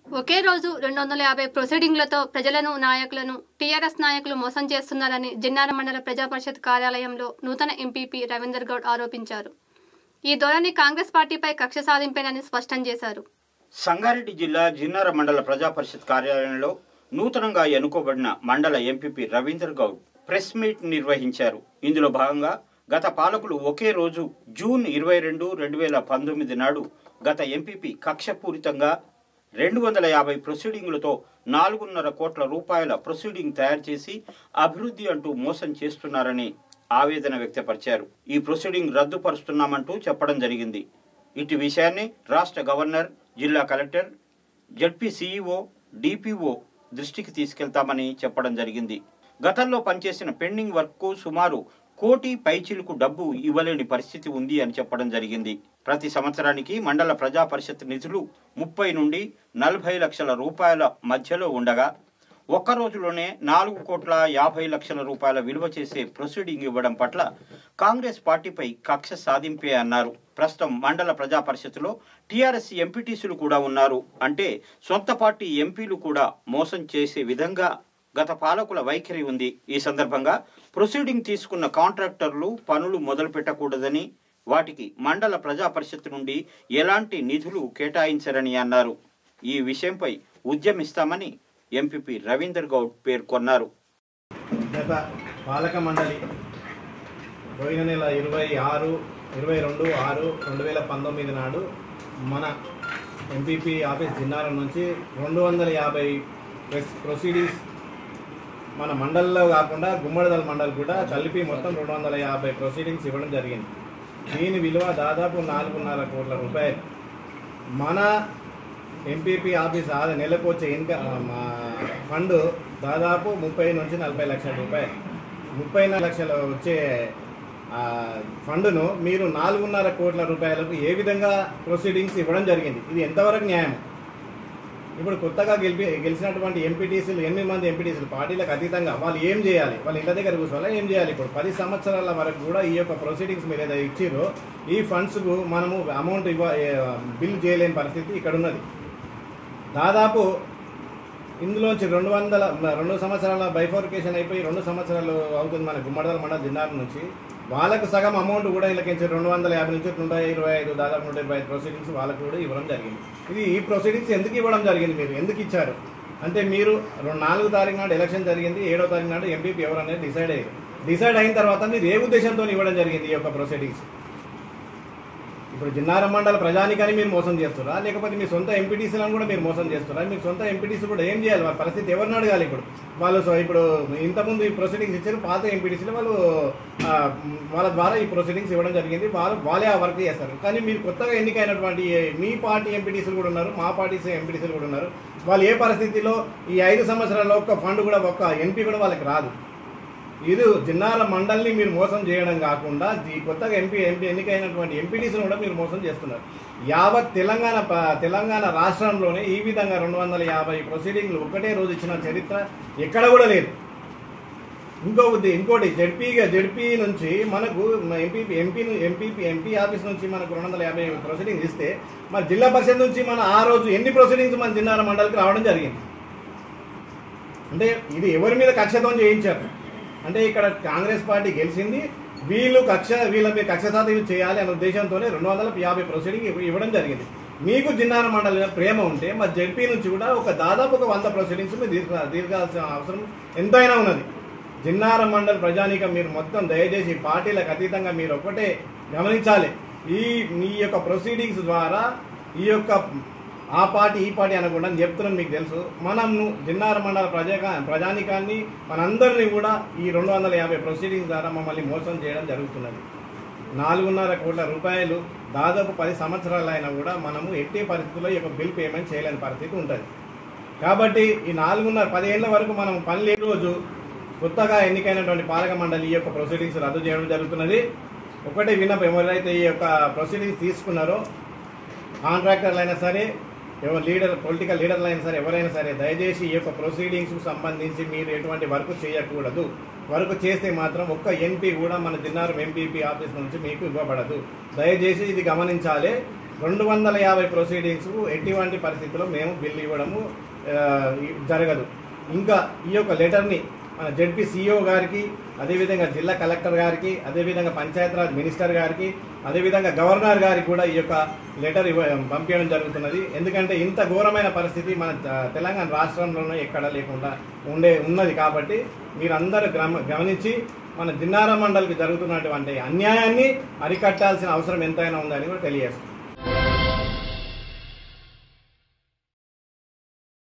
ఒకే రోజు 250 ప్రొసీడింగ్లతో ప్రజలను నాయకులను టీఆర్ఎస్ నాయకులు మోసం చేస్తున్నారని జిన్నారం మండల ప్రజా పరిషత్ కార్యాలయంలో నూతన ఎంపీపీ రవీందర్ గౌడ్ ఆరోపించారు. ఈ ధోరణి కాంగ్రెస్ పార్టీపై కక్ష సాధింపేనని స్పష్టం చేశారు. సంగారెడ్డి జిల్లా జిన్నారం మండల ప్రజా పరిషత్ కార్యాలయంలో నూతనంగా ఎన్నుకోబడిన మండల MPP Ravinder Goud press meet నిర్వహించారు. ఇందులో భాగంగా గత పాలకులు ఒకే రోజు జూన్ 22, 2019 నాడు గత ఎంపీపీ కక్షపూరితంగా 250 ప్రొసీడింగులతో 4.5 కోట్ల రూపాయల ప్రొసీడింగ్ తయారు చేసి అభివృద్ధి అంటూ మోసం చేస్తున్నారని ఆవేదన వ్యక్తపరిచారు. ఈ ప్రొసీడింగ్ రద్దుపరుస్తున్నామంటూ చెప్పడం జరిగింది. ఇటు విషయాన్ని రాష్ట్ర గవర్నర్, జిల్లా కలెక్టర్, జడ్పీ సీఈఓ, డిపిఓ దృష్టికి తీసుకెళ్తామని చెప్పడం జరిగింది. గతంలో పనిచేసిన పెండింగ్ వర్క్కు సుమారు 1 కోటి పైచిలకు డబ్బు ఇవ్వలేని పరిస్థితి ఉంది అని చెప్పడం జరిగింది. ప్రతి సంవత్సరానికి మండల ప్రజా పరిషత్ నిధులు 30 నుండి 40 లక్షల రూపాయల మధ్యలో ఉండగా ఒక్క రోజులోనే 4,50,00,000 రూపాయల విలువ చేసే ప్రొసీడింగ్ ఇవ్వడం పట్ల కాంగ్రెస్ పార్టీపై కక్ష సాధింపే అన్నారు. ప్రస్తుతం మండల ప్రజా పరిషత్తులో టీఆర్ఎస్ ఎంపీటీసీలు కూడా ఉన్నారు. అంటే సొంత పార్టీ ఎంపీలు కూడా మోసం చేసే విధంగా గత పాలకుల వైఖరి ఉంది. ఈ సందర్భంగా ప్రొసీడింగ్ తీసుకున్న కాంట్రాక్టర్లు పనులు మొదలు పెట్టకూడదని, వాటికి మండల ప్రజా పరిషత్ నుండి ఎలాంటి నిధులు కేటాయించరని అన్నారు. ఈ విషయంపై ఉద్యమిస్తామని ఎంపీపీ రవీందర్ గౌడ్ పేర్కొన్నారు. గత పాలక మండలి పోయిన నెల 22/6/2019 నాడు మన ఎంపీపీ ఆఫీస్ జిన్నారం నుంచి 250 ప్రొసీడింగ్స్ మన మండలిలో కాకుండా గుమ్మడిదల మండలి కూడా కలిపి మొత్తం 250 ప్రొసీడింగ్స్ ఇవ్వడం జరిగింది. దీని విలువ దాదాపు 4.5 కోట్ల రూపాయలు. మన ఎంపీపీ ఆఫీస్ నెలకు వచ్చే ఫండ్ దాదాపు 30 నుంచి 40 లక్షల రూపాయలు. 34 లక్షలు వచ్చే ఫండ్ను మీరు 4.5 కోట్ల రూపాయలకు ఏ విధంగా ప్రొసీడింగ్స్ ఇవ్వడం జరిగింది? ఇది ఎంతవరకు న్యాయం? ఇప్పుడు కొత్తగా గెలిచినటువంటి ఎంపీటీసీలు 8 మంది ఎంపీటీసీలు పార్టీలకు అతీతంగా వాళ్ళు ఏం చేయాలి? వాళ్ళ ఇంటి దగ్గర కూర్చోవాలి, ఏం చేయాలి? ఇప్పుడు 10 సంవత్సరాల వరకు కూడా ఈ యొక్క ప్రొసీడింగ్స్ మీరు ఏదైతే ఇచ్చిరో ఈ ఫండ్స్కు మనము అమౌంట్ బిల్ చేయలేని పరిస్థితి ఇక్కడ ఉన్నది. దాదాపు ఇందులోంచి 2 సంవత్సరాల బైఫోర్కేషన్ అయిపోయి 2 సంవత్సరాలు అవుతుంది మన గుమ్మడిదల మండలం జిన్నారం నుంచి. వాళ్ళకు సగం అమౌంట్ కూడా వీళ్ళకించి 250 నుంచి 125 దాదాపు 125 ప్రొసీడింగ్స్ వాళ్ళకు కూడా ఇవ్వడం జరిగింది. ఈ ప్రొసీడింగ్స్ ఎందుకు ఇవ్వడం జరిగింది? మీరు ఎందుకు ఇచ్చారు అంటే మీరు 4వ తారీఖు నాడు ఎలక్షన్ జరిగింది, 7వ తారీఖు నాడు ఎంపీపీ ఎవరు అనేది డిసైడ్ అయిన తర్వాత మీరు ఏ ఉద్దేశంతో ఇవ్వడం జరిగింది ఈ యొక్క ప్రొసీడింగ్స్? ఇప్పుడు జిన్నారం మండల ప్రజానికాన్ని మీరు మోసం చేస్తారా, లేకపోతే మీ సొంత ఎంపీటీసీలను కూడా మీరు మోసం చేస్తారా? మీరు సొంత ఎంపీటీసీ కూడా ఏం చేయాలి? వాళ్ళ పరిస్థితి ఎవరిని అడగాలి? ఇప్పుడు ఇంతకుముందు ఈ ప్రొసీడింగ్స్ ఇచ్చారు పాత ఎంపీటీసీలు, వాళ్ళ ద్వారా ఈ ప్రొసీడింగ్స్ ఇవ్వడం జరిగింది. వాళ్ళే ఆ వర్క్ చేస్తారు. కానీ మీరు కొత్తగా ఎన్నికైనటువంటి మీ పార్టీ ఎంపీటీసీలు కూడా ఉన్నారు, మా పార్టీ ఎంపీటీసీలు కూడా ఉన్నారు. వాళ్ళు ఏ పరిస్థితిలో ఈ 5 సంవత్సరాల్లో ఒక్క ఫండ్ కూడా ఒక్క ఎంపీ కూడా వాళ్ళకి రాదు. ఇది జిన్నారం మండలిని మీరు మోసం చేయడం కాకుండా ఈ కొత్తగా ఎన్నికైనటువంటి ఎంపీటీసీలు కూడా మీరు మోసం చేస్తున్నారు. యావత్ తెలంగాణ రాష్ట్రంలోనే ఈ విధంగా 250 ప్రొసీడింగ్లు ఒకటే రోజు ఇచ్చిన చరిత్ర ఎక్కడ కూడా లేదు. ఇంకోటి జడ్పీ నుంచి మనకు ఎంపీ ఆఫీస్ నుంచి మనకు 250 ప్రొసీడింగ్స్ ఇస్తే మన జిల్లా పరిషత్ నుంచి మన ఆ రోజు ఎన్ని ప్రొసీడింగ్స్ మన జిన్నారం మండలికి రావడం జరిగింది? అంటే ఇది ఎవరి మీద కక్షతో చేయించారు? అంటే ఇక్కడ కాంగ్రెస్ పార్టీ గెలిచింది, వీళ్ళ మీద కక్ష సాధింపు చేయాలి అనే ఉద్దేశంతోనే 250 ప్రొసీడింగ్ ఇవ్వడం జరిగింది. మీకు జిన్నారం మండలి ప్రేమ ఉంటే మరి జడ్పీ నుంచి కూడా దాదాపు 100 ప్రొసీడింగ్స్ మీరు తీర్చాల్సిన అవసరం ఎంతైనా ఉన్నది. జిన్నారం మండలి ప్రజానీకం మీరు మొత్తం దయచేసి పార్టీలకు అతీతంగా మీరు ఒకటే గమనించాలి. మీ యొక్క ప్రొసీడింగ్స్ ద్వారా ఈ యొక్క ఆ పార్టీ ఈ పార్టీ అనకుండా చెప్తున్నాను, మీకు తెలుసు. మనము జిన్నారం మండల ప్రజానికాన్ని మనందరినీ కూడా ఈ 250 ప్రొసీడింగ్స్ ద్వారా మమ్మల్ని మోసం చేయడం జరుగుతున్నది. 4.5 కోట్ల రూపాయలు దాదాపు 10 సంవత్సరాలు అయినా కూడా మనము ఎట్టి పరిస్థితుల్లో ఈ యొక్క బిల్ పేమెంట్ చేయలేని పరిస్థితి ఉంటుంది. కాబట్టి ఈ 10 ఏళ్ల వరకు మనం పని లేని రోజు కొత్తగా ఎన్నికైనటువంటి పాలక మండలి ఈ యొక్క ప్రొసీడింగ్స్ రద్దు చేయడం జరుగుతున్నది. ఒకటే విన్నపం, ఎవరైతే ఈ యొక్క ప్రొసీడింగ్స్ తీసుకున్నారో కాంట్రాక్టర్లు అయినా సరే, పొలిటికల్ లీడర్లు అయినా సరే, ఎవరైనా సరే దయచేసి ఈ యొక్క ప్రొసీడింగ్స్కు సంబంధించి మీరు ఎటువంటి వర్క్ చేయకూడదు. వర్క్ చేస్తే మాత్రం ఒక్క ఎంపీ కూడా మన జిన్నారం ఎంపీపీ ఆఫీస్ నుంచి మీకు ఇవ్వబడదు. దయచేసి ఇది గమనించాలి. 250 ప్రొసీడింగ్స్ ఎటువంటి పరిస్థితుల్లో మేము బిల్లు ఇవ్వడము జరగదు. ఇంకా ఈ యొక్క లెటర్ని మన జెడ్పీ సిఇఓ గారికి, అదేవిధంగా జిల్లా కలెక్టర్ గారికి, అదేవిధంగా పంచాయతీరాజ్ మినిస్టర్ గారికి, అదేవిధంగా గవర్నర్ గారికి కూడా ఈ యొక్క లెటర్ పంపించడం జరుగుతున్నది. ఎందుకంటే ఇంత ఘోరమైన పరిస్థితి మన తెలంగాణ రాష్ట్రంలోనే ఎక్కడ లేకుండా ఉన్నది. కాబట్టి మీరందరూ గమనించి మన జిన్నారం మండలికి జరుగుతున్నటువంటి అన్యాయాన్ని అరికట్టాల్సిన అవసరం ఎంతైనా ఉందని కూడా తెలియజేస్తుంది.